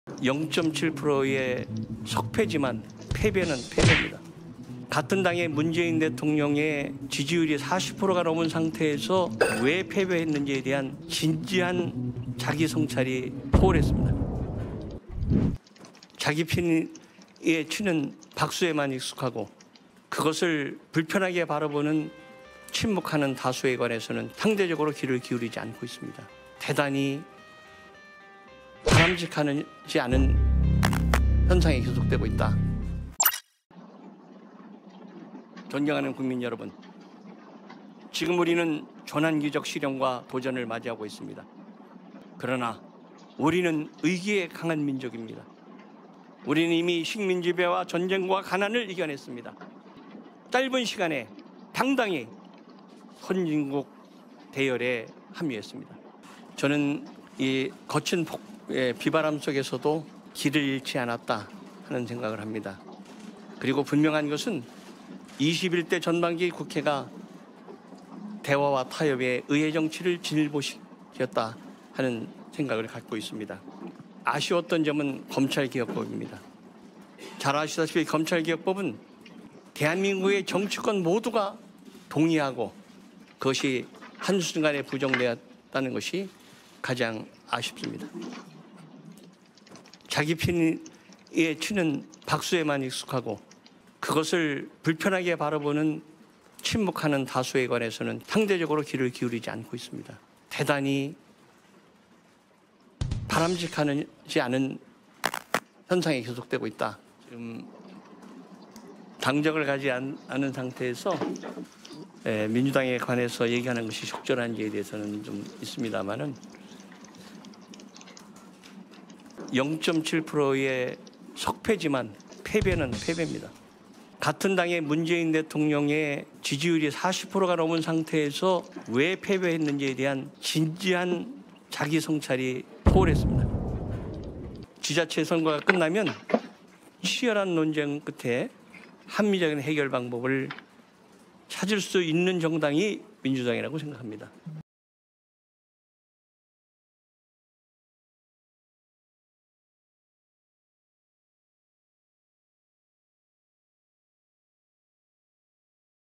0.7%의 석패지만 패배는 패배입니다. 같은 당의 문재인 대통령의 지지율이 40%가 넘은 상태에서 왜 패배했는지에 대한 진지한 자기 성찰이 소홀했습니다. 자기 편에 치는 박수에만 익숙하고 그것을 불편하게 바라보는 침묵하는 다수에 관해서는 상대적으로 귀를 기울이지 않고 있습니다. 대단히 바람직하지 않은 현상이 계속되고 있다. 존경하는 국민 여러분, 지금 우리는 전환기적 시련과 도전을 맞이하고 있습니다. 그러나 우리는 의기에 강한 민족입니다. 우리는 이미 식민지배와 전쟁과 가난을 이겨냈습니다. 짧은 시간에 당당히 선진국 대열에 합류했습니다. 저는 이 거친 비바람 속에서도 길을 잃지 않았다 하는 생각을 합니다. 그리고 분명한 것은 21대 전반기 국회가 대화와 타협의 의회 정치를 진일보시켰다 하는 생각을 갖고 있습니다. 아쉬웠던 점은 검찰개혁법입니다. 잘 아시다시피 검찰개혁법은 대한민국의 정치권 모두가 동의하고 그것이 한순간에 부정되었다는 것이 가장 아쉽습니다. 자기 편에 치는 박수에만 익숙하고 그것을 불편하게 바라보는 침묵하는 다수에 관해서는 상대적으로 귀를 기울이지 않고 있습니다. 대단히 바람직하지 않은 현상이 계속되고 있다. 지금 당적을 가지 않은 상태에서 민주당에 관해서 얘기하는 것이 적절한지에 대해서는 좀 있습니다만은 0.7%의 석패지만 패배는 패배입니다. 같은 당의 문재인 대통령의 지지율이 40%가 넘은 상태에서 왜 패배했는지에 대한 진지한 자기 성찰이 소홀했습니다. 지자체 선거가 끝나면 치열한 논쟁 끝에 합리적인 해결 방법을 찾을 수 있는 정당이 민주당이라고 생각합니다.